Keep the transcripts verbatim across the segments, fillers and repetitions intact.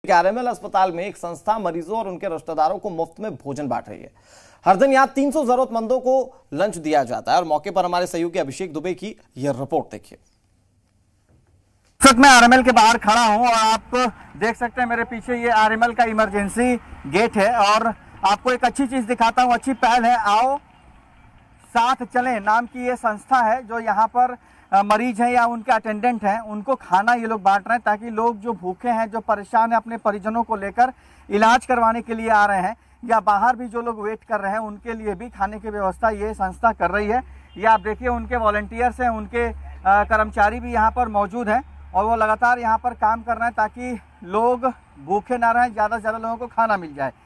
RML अस्पताल में एक संस्था मरीजों और उनके रिश्तेदारों को मुफ्त में भोजन बांट रही है। हर दिन यहां तीन सौ जरूरतमंदों को लंच दिया जाता है और मौके पर हमारे सहयोगी अभिषेक दुबे की यह रिपोर्ट देखिए। इस वक्त मैं आरएमएल के बाहर खड़ा हूं और आप देख सकते हैं मेरे पीछे ये आरएमएल का इमरजेंसी गेट है और आपको एक अच्छी चीज दिखाता हूं, अच्छी पहल है। आओ साथ चलें नाम की ये संस्था है जो यहाँ पर मरीज हैं या उनके अटेंडेंट हैं उनको खाना ये लोग बांट रहे हैं ताकि लोग जो भूखे हैं, जो परेशान हैं, अपने परिजनों को लेकर इलाज करवाने के लिए आ रहे हैं या बाहर भी जो लोग वेट कर रहे हैं उनके लिए भी खाने की व्यवस्था ये संस्था कर रही है। ये आप देखिए उनके वॉलंटियर्स हैं, उनके कर्मचारी भी यहाँ पर मौजूद हैं और वो लगातार यहाँ पर काम कर रहे हैं ताकि लोग भूखे ना रहें, ज़्यादा से ज़्यादा लोगों को खाना मिल जाए।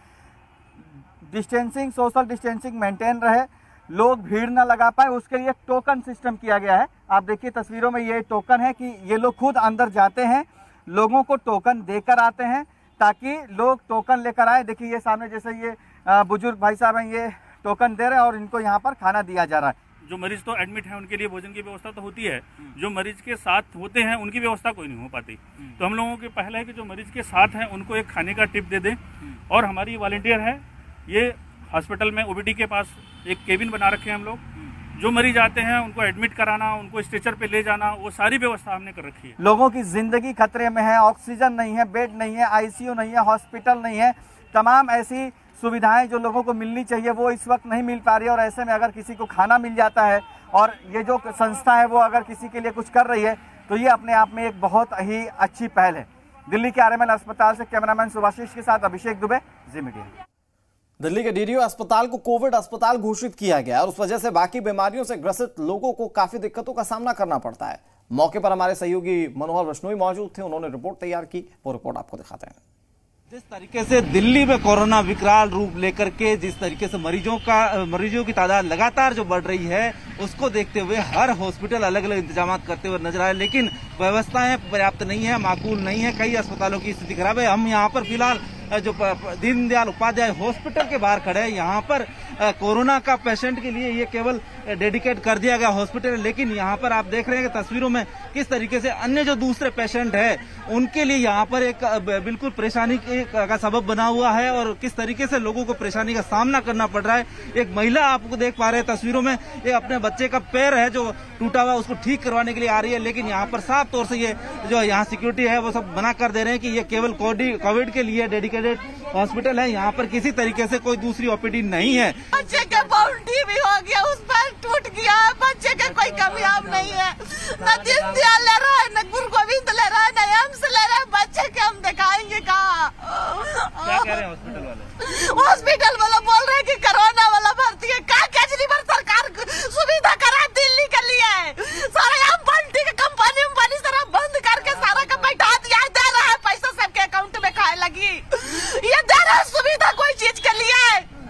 डिस्टेंसिंग, सोशल डिस्टेंसिंग मेंटेन रहे, लोग भीड़ ना लगा पाए, उसके लिए टोकन सिस्टम किया गया है। आप देखिए तस्वीरों में ये टोकन है कि ये लोग खुद अंदर जाते हैं, लोगों को टोकन देकर आते हैं ताकि लोग टोकन लेकर आए। देखिए ये सामने जैसे ये बुजुर्ग भाई साहब हैं, ये टोकन दे रहे हैं और इनको यहाँ पर खाना दिया जा रहा है। जो मरीज तो एडमिट है उनके लिए भोजन की व्यवस्था तो होती है, जो मरीज के साथ होते हैं उनकी व्यवस्था कोई नहीं हो पाती। तो हम लोगों की पहल है कि जो मरीज के साथ हैं उनको एक खाने का टिप दे दें। और हमारी वॉलंटियर है, ये हॉस्पिटल में ओबीडी के पास एक केबिन बना रखे हैं हम लोग। जो मरीज आते हैं उनको एडमिट कराना, उनको स्ट्रेचर पे ले जाना, वो सारी व्यवस्था हमने कर रखी है। लोगों की जिंदगी खतरे में है, ऑक्सीजन नहीं है, बेड नहीं है, आईसीयू नहीं है, हॉस्पिटल नहीं है, तमाम ऐसी सुविधाएं जो लोगों को मिलनी चाहिए वो इस वक्त नहीं मिल पा रही है। और ऐसे में अगर किसी को खाना मिल जाता है और ये जो संस्था है वो अगर किसी के लिए कुछ कर रही है तो ये अपने आप में एक बहुत ही अच्छी पहल है। दिल्ली के आरएमएल अस्पताल से कैमरामैन सुभाषिष के साथ अभिषेक दुबे, जी मीडिया। दिल्ली के डीडीयू अस्पताल को कोविड अस्पताल घोषित किया गया और उस वजह से बाकी बीमारियों से ग्रसित लोगों को काफी दिक्कतों का सामना करना पड़ता है। मौके पर हमारे सहयोगी मनोहर बिश्नोई मौजूद थे, उन्होंने रिपोर्ट तैयार की, वो रिपोर्ट आपको दिखाते हैं। जिस तरीके से दिल्ली में कोरोना विकराल रूप लेकर के जिस तरीके से मरीजों का मरीजों की तादाद लगातार जो बढ़ रही है उसको देखते हुए हर हॉस्पिटल अलग अलग इंतजाम करते हुए नजर आए, लेकिन व्यवस्थाएं पर्याप्त नहीं है, माकूल नहीं है। कई अस्पतालों की स्थिति खराब है। हम यहाँ पर फिलहाल जो दीनदयाल उपाध्याय हॉस्पिटल के बाहर खड़े हैं, यहाँ पर कोरोना का पेशेंट के लिए ये केवल डेडिकेट कर दिया गया हॉस्पिटल है, लेकिन यहाँ पर आप देख रहे हैं कि तस्वीरों में किस तरीके से अन्य जो दूसरे पेशेंट हैं उनके लिए यहाँ पर एक बिल्कुल परेशानी का सबब बना हुआ है और किस तरीके से लोगों को परेशानी का सामना करना पड़ रहा है। एक महिला आपको देख पा रहे हैं तस्वीरों में, ये अपने बच्चे का पैर है जो टूटा हुआ उसको ठीक करवाने के लिए आ रही है, लेकिन यहाँ पर साफ तौर से ये जो यहाँ सिक्योरिटी है वो सब मना कर दे रहे हैं कि ये केवल कोविड के लिए डेडिकेटेड हॉस्पिटल है, यहाँ पर किसी तरीके से कोई दूसरी ओपीडी नहीं है। बच्चे का बाउंड्री भी हो गया, उस पर टूट गया है, बच्चे का कोई कामयाब नहीं है, न दीनदयाल ले रहा है, न गुरु गोविंद ले रहा है, न एम्स ले रहा है, बच्चे के हम दिखाएंगे कहाँ? क्या कह रहे हैं हॉस्पिटल वाले? हॉस्पिटल वाला बोल रहे हैं कि कोरोना वाला भर्ती है। क्या केजरीवाल सरकार सुविधा करा दिल्ली के लिए? सारा यहाँ बंटी की कंपनी उम्पनी सारा बंद करके सारा का बैठा दिया, दे रहा है पैसा सबके अकाउंट में खाए लगी, ये दे रहा है सुविधा कोई चीज के लिए?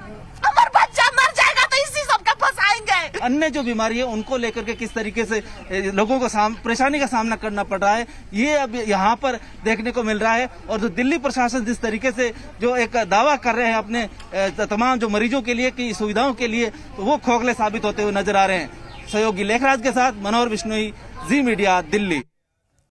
हमारा बच्चा मर जाएगा तो इसी सबका फंसाएंगे। अन्य जो बीमारी है उनको लेकर के किस तरीके से लोगों को परेशानी का सामना करना पड़ रहा है ये अब यहाँ पर देखने को मिल रहा है। और जो दिल्ली प्रशासन जिस तरीके से जो एक दावा कर रहे हैं अपने तमाम जो मरीजों के लिए की सुविधाओं के लिए, तो वो खोखले साबित होते हुए नजर आ रहे हैं। सहयोगी लेखराज के साथ मनोहर बिश्नोई, जी मीडिया, दिल्ली।